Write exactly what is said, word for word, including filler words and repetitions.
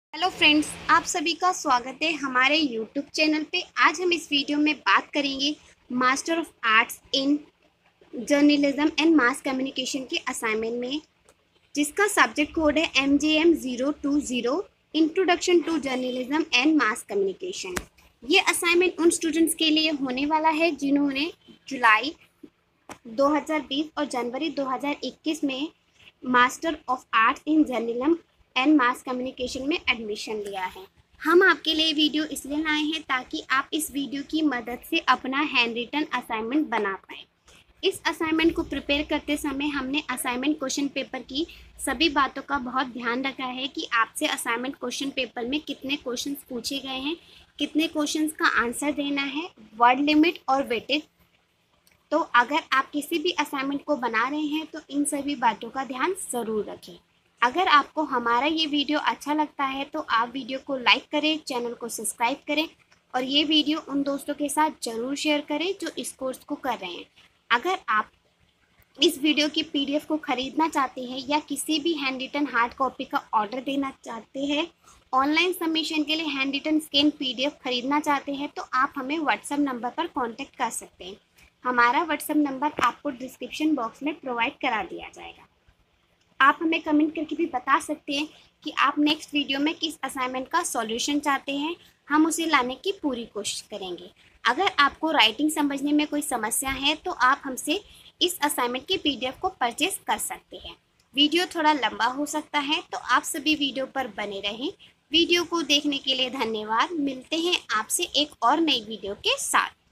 Hello friends, आप सभी का स्वागत है हमारे यूट्यूब चैनल पे। आज हम इस वीडियो में बात करेंगे master of arts in journalism and mass communication के असाइनमेंट में, जिसका सब्जेक्ट कोड है M J M zero two zero introduction to journalism and mass communication. ये असाइनमेंट उन स्टूडेंट्स के लिए होने वाला है जिन्होंने जुलाई दो हज़ार बीस और जनवरी दो हज़ार इक्कीस में master of arts in journalism and mass communication में एडमिशन लिया है। हम आपके लिए वीडियो इसलिए लाए हैं ताकि आप इस वीडियो की मदद से अपना हैंड रिटन असाइनमेंट बना पाएँ। इस असाइनमेंट को प्रिपेयर करते समय हमने असाइनमेंट क्वेश्चन पेपर की सभी बातों का बहुत ध्यान रखा है कि आपसे असाइनमेंट क्वेश्चन पेपर में कितने क्वेश्चंस पूछे गए हैं, कितने क्वेश्चंस का आंसर देना है, वर्ड लिमिट और वेटेज। तो अगर आप किसी भी असाइनमेंट को बना रहे हैं तो इन सभी बातों का ध्यान ज़रूर रखें। अगर आपको हमारा ये वीडियो अच्छा लगता है तो आप वीडियो को लाइक करें, चैनल को सब्सक्राइब करें और ये वीडियो उन दोस्तों के साथ ज़रूर शेयर करें जो इस कोर्स को कर रहे हैं। अगर आप इस वीडियो की पीडीएफ को ख़रीदना चाहते हैं या किसी भी हैंड रिटन हार्ड कॉपी का ऑर्डर देना चाहते हैं, ऑनलाइन सबमिशन के लिए हैंड रिटन स्कैन पीडीएफ खरीदना चाहते हैं, तो आप हमें व्हाट्सएप नंबर पर कॉन्टैक्ट कर सकते हैं। हमारा व्हाट्सएप नंबर आपको डिस्क्रिप्शन बॉक्स में प्रोवाइड करा दिया जाएगा। आप हमें कमेंट करके भी बता सकते हैं कि आप नेक्स्ट वीडियो में किस असाइनमेंट का सॉल्यूशन चाहते हैं, हम उसे लाने की पूरी कोशिश करेंगे। अगर आपको राइटिंग समझने में कोई समस्या है तो आप हमसे इस असाइनमेंट की पीडीएफ को परचेज कर सकते हैं। वीडियो थोड़ा लंबा हो सकता है तो आप सभी वीडियो पर बने रहें। वीडियो को देखने के लिए धन्यवाद। मिलते हैं आपसे एक और नई वीडियो के साथ।